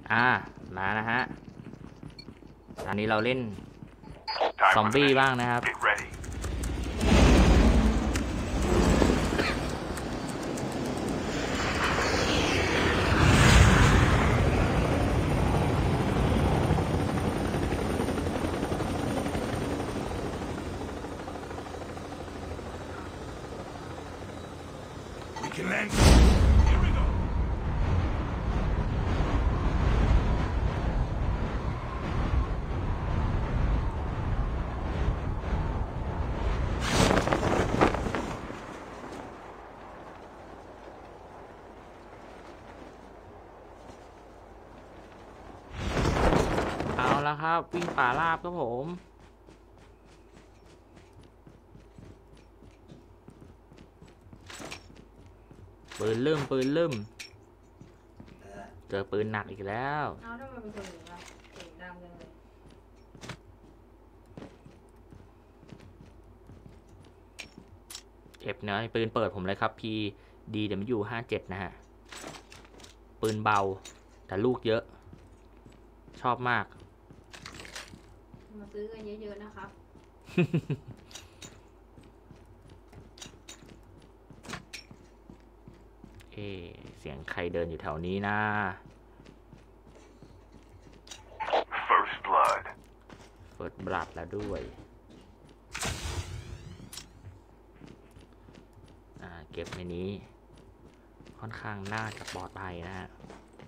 มานะฮะอันนี้เราเล่นซอมบี้บ้างนะครับแล้วครับวิ่งป่าราบครับผมปืนลืมเจอปืนหนักอีกแล้วเอาทำไมเป็นคนอย่างนี้ล่ะเสียงดังจังเลยเอฟเนื้อปืนเปิดผมเลยครับ PDW57 นะฮะปืนเบาแต่ลูกเยอะชอบมากมาซื้อกันเยอะๆนะครับเสียงใครเดินอยู่แถวนี้นะ First blood เปิดบลัดแล้วด้วยเก็บในนี้ค่อนข้างน่าจะปลอดภัยนะฮะ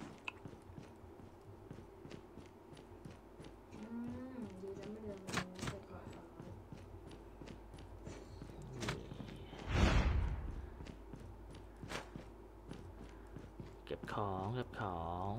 เก็บของ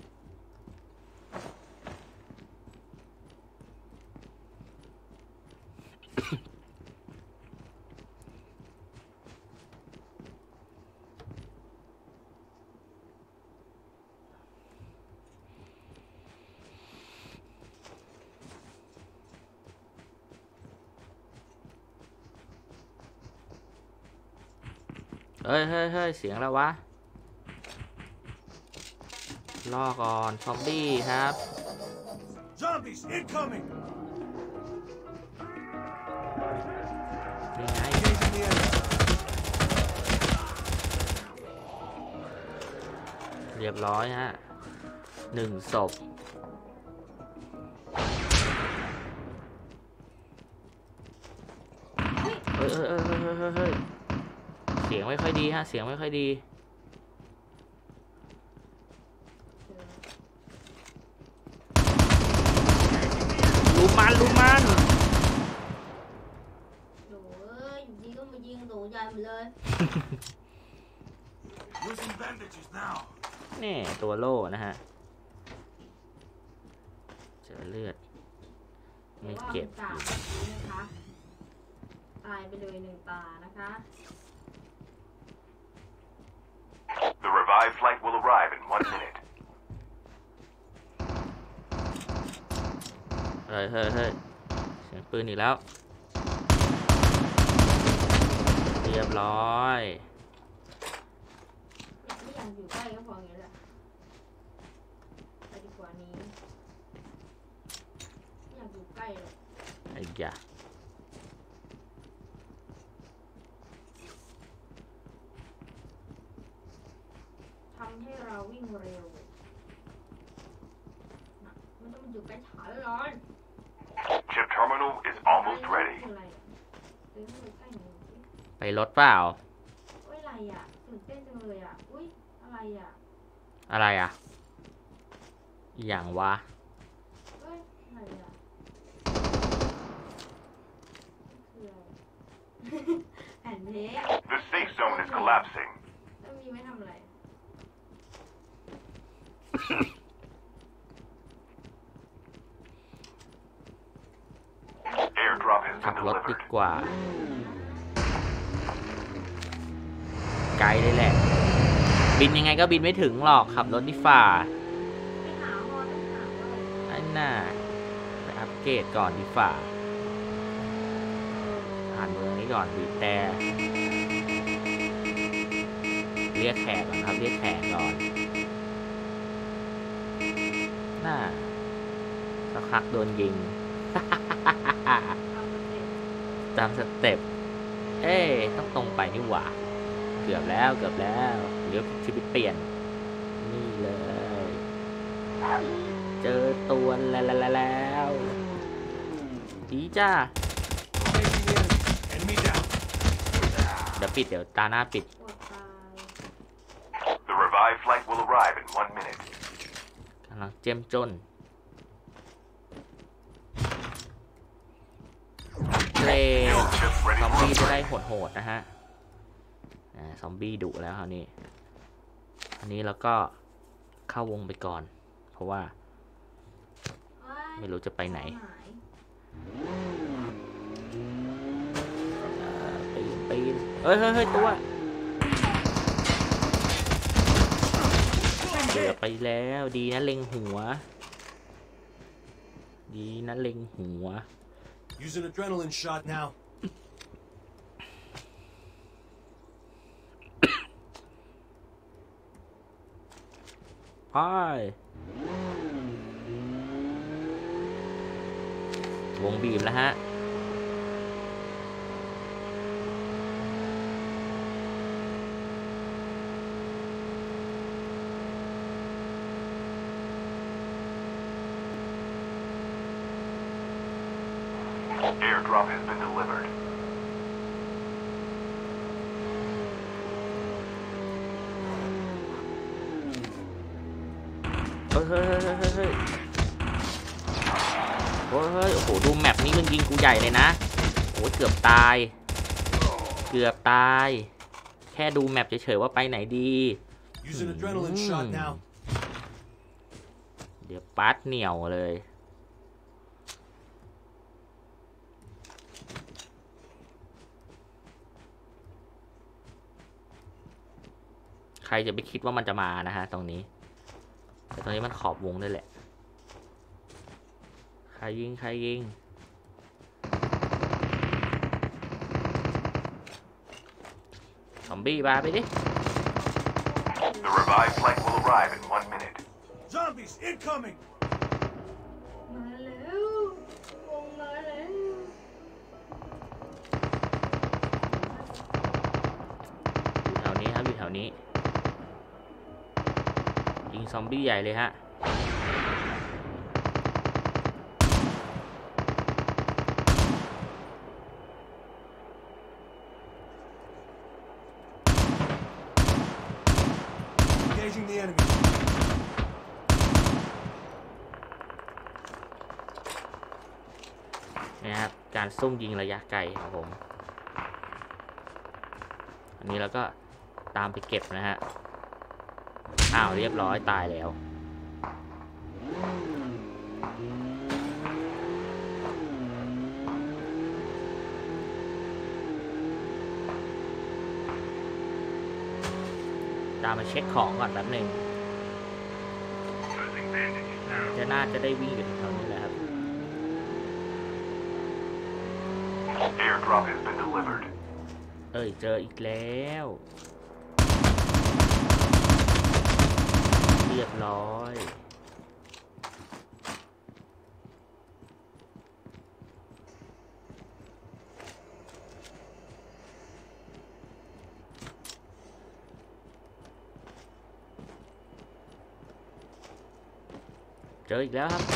เฮ้ยเสียงแล้ววะรอก่อนซอมบี้ครับ Zombies incoming นี่ไงเรียบร้อยฮะ1 ศพเฮ้ยเสียงไม่ค่อยดีฮะเสียงไม่ค่อยดีลุมมันโอ้ยอยู่ดีก็มายิงโดนยันไปเลย Using bandages now นี่ตัวโล่นะฮะเจอเลือดไม่เก็บนะคะตายไปเลย1 ตานะคะ The revived flight will arrive in 1 minute เฮ้ยเสียงปืนอีกแล้วเรียบร้อยไม่อยากอยู่ใกล้ก็พออย่างนี้แหละไปดีกว่านี้ไม่อยากอยู่ใกล้เลยไอ้ยาทำให้เราวิ่งเร็วไม่ต้องอยู่ใกล้ฐานร้อน Chip terminal is almost ready ไปรถเปล่าอะไรอ่ะตื่นเต้นจังเลยอ่ะอุ้ยอะไรอ่ะอย่างวะอะไรอ่ะแผ่นเพชร The safe zone is collapsing แล้วมีไม่ทำอะไรขับรถดีกว่าไกลเลยแหละบินยังไงก็บินไม่ถึงหรอกขับรถดีฝ่าไอ้น่าไปอัปเกรดก่อนดีฝ่าผ่านเมืองนี้ก่อนบีบแต่เรียกแขกก่อนครับเรียกแขกก่อนพักโดนยิง ตามสเต็ปเอ้ต้องตรงไปนี่หว่าเกือบแล้วเดี๋ยวชีวิตเปลี่ยนนี่เลยเจอตัวแล้วดีจ้า Enemy down. เดี๋ยวตาหน้าปิดปวดตาย The revived flight will arrive in 1 minute. กำลังเจ้มจนเกรด Shield ship ซ ready อม for บี้จะได้ upgrade. โหดๆนะฮะซอมบี้ดุแล้วคราวนี้อันนี้เราก็เข้าวงไปก่อน เพราะว่าไม่รู้จะไปไหนปีนเฮ้ยตัวเกือบไปแล้วดีนะเล็งหัว Use an adrenaline shot now. ไปวงบีบแล้วฮะ Airdrop has been delivered. เฮ้ยโอ้โหดูแมปนี้มึงยิงกูใหญ่เลยนะโอ้เกือบตาย แค่ดูแมปเฉยๆว่าไปไหนดี Use an adrenaline shot now. เดี๋ยวปัดเหนียวเลย ใครจะไปคิดว่ามันจะมานะฮะตรงนี้ แต่ตรงนี้มันขอบวงด้วยแหละ ใครยิงซอมบี้มาไปดิ The revived flight will arrive in 1 minute. Zombies incoming. มาแล้ววงมาแล้วแถวนี้ครับอยู่แถวนี้ยิงซอมบี้ใหญ่เลยฮะ Engaging the enemy. นะครับการซุ่มยิงระยะไกลครับผม อันนี้เราก็ตามไปเก็บนะฮะ อ้าวเรียบร้อยตายแล้ว ตามมาเช็คของก่อนแป๊บหนึ่ง Using bandages now. น่าจะได้วิ่งอยู่แถวนี้แหละครับ Airdrop has been delivered. เอ้ยเจออีกแล้ว เรียบร้อย เจออีกแล้วครับ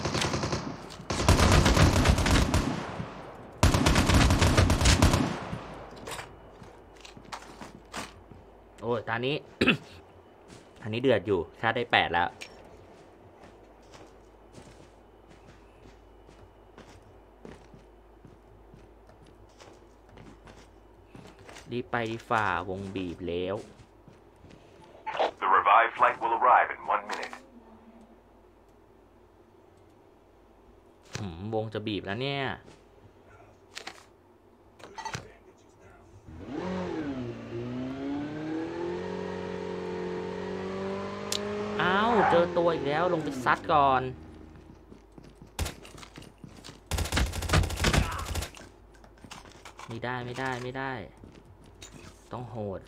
โอ้ยตอนนี้ อันนี้เดือดอยู่ชาร์จได้8แล้ว รีบไปดีฝ่าวงบีบแล้ว The revived flight will arrive in 1 minute. วงจะบีบแล้วเนี่ย อ้าว เจอตัวอีกแล้วลงไปซัดก่อน ไม่ได้ ต้องโหด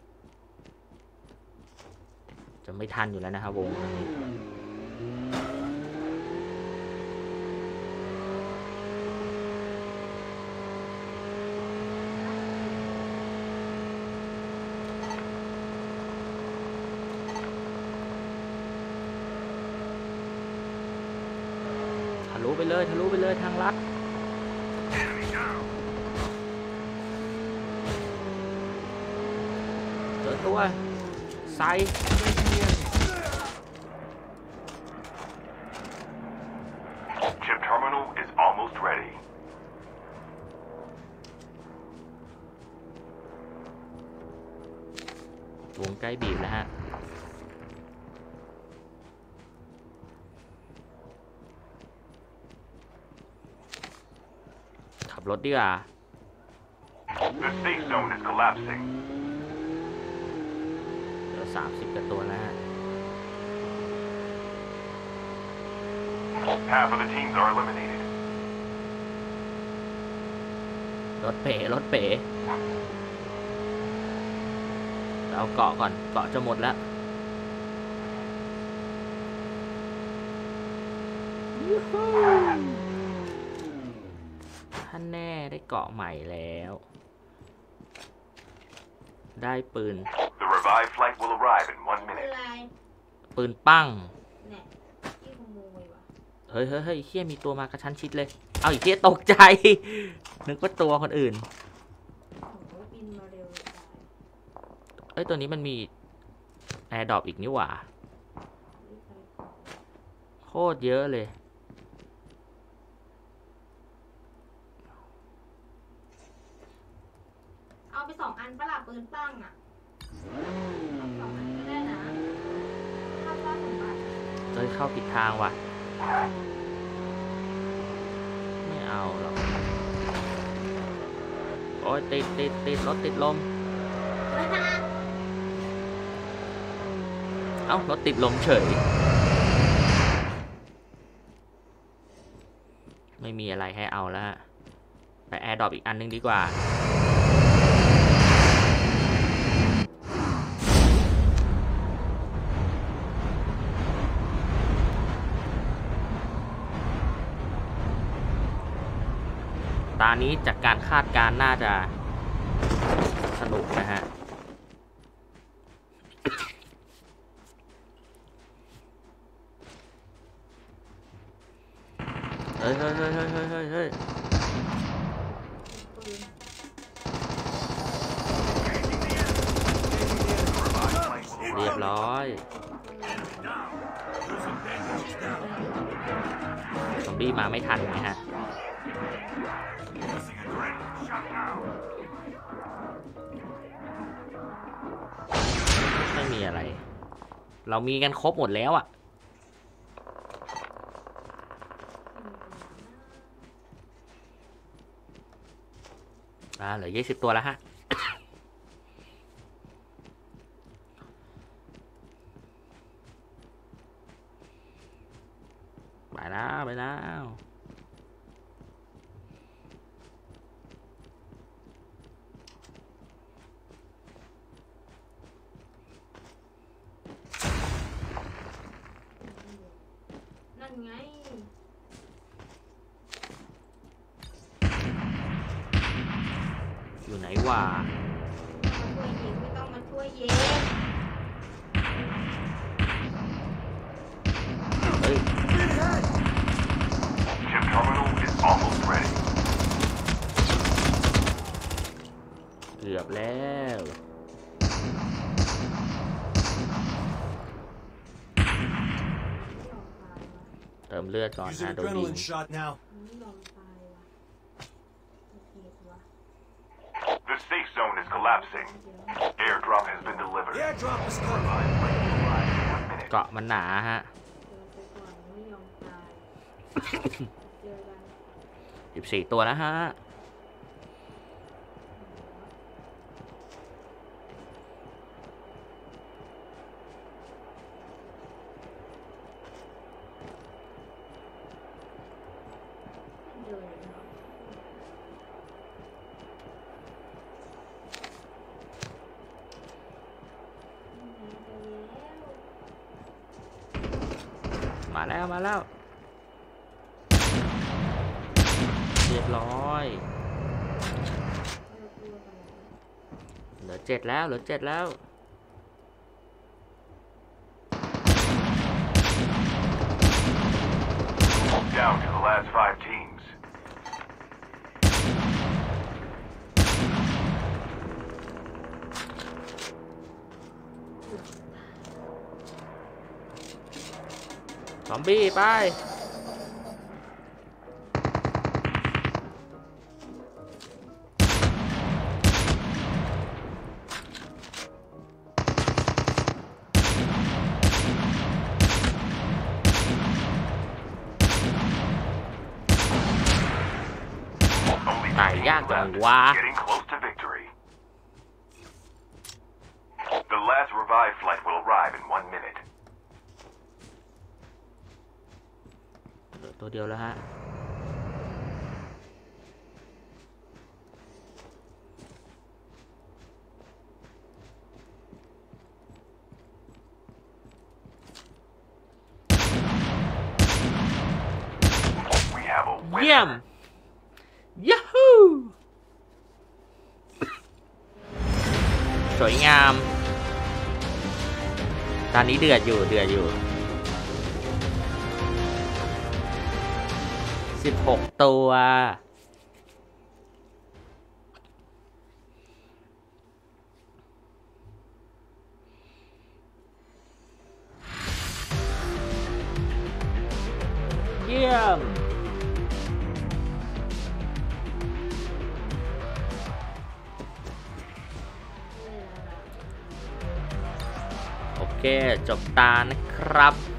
จะไม่ทันอยู่แล้วนะครับวงนี้ไปเลยทะลุไปเลยทางลัดเจอตัวไซ Chip terminal is almost ready. วงใกล้บีบแล้วฮะขับรถดีกว่า The safe zone is collapsing. เหลือ30กว่าตัวแล้วฮะ Half of the teams are eliminated. รถเป๋เอาเกาะก่อนเกาะจะหมดแล้วท่านแน่ได้เกาะใหม่แล้ว ได้ปืน The revived flight will arrive in 1 เป็น minute. ไรปืนปั้งเนี่ยที่ขโมยว่ะเฮ้ยเฮียมีตัวมากระชั้นชิดเลย เอาอีกเฮียตกใจ นึกว่าตัวคนอื่นโอ้โหบินมาเร็วเลยตายเอ้ย ตัวนี้มันมีแอร์ดรอปอีกนี่หว่ารีบไปก่อนโคตรเยอะเลยเอาไป2 อันปะล่ะปืนปั้งอ่ะเอา2 อันก็ได้นะถ้าว่าสมบัติเฮ้ย เข้าผิดทางว่ะ ไม่เอาหรอก โอ้ยติดรถติดลม เอ้ารถติดลมเฉย ไม่มีอะไรให้เอาแล้วฮะไปแอร์ดรอปอีกอันนึงดีกว่า ตานี้จากการคาดการณ์น่าจะสนุกนะฮะ เฮ้ยปืนเรียบร้อย ซอมบี้มาไม่ทันไงฮะ ไม่มีอะไร เรามีกันครบหมดแล้วอ่ะ เหลือ20ตัวแล้วฮะ ไปแล้วนั่นไงอยู่ไหนวะมาช่วยยิงไม่ต้องมาช่วยยิงเฮ้ย Chip terminal is almost ready. เกือบแล้ว เติมเลือดก่อน Use an ฮะโดนยิง adrenaline shot now. ไม่ยอมตายว่ะโอเคว่ะ The safe zone is collapsing. Airdrop has been The delivered. airdrop is coming. Revived flight will arrive in 1 minute. เกาะมันหนาฮะเจอไปก่อนไม่ยอมตายเจอกัน 14ตัวนะฮะเดินเนาะมาแล้ว เรียบร้อย เหลือ7แล้ว Chip down to the last 5 teams. ซอมบี้ไปตายยากจังวะ Getting close to victory. The last revive flight will arrive in 1 minute. เหลือตัวเดียวแล้วฮะ We have a เยี่ยม winner. ยาฮูสวยงาม ตอนนี้เดือดอยู่16 ตัว เยี่ยม โอเค จบตานะครับ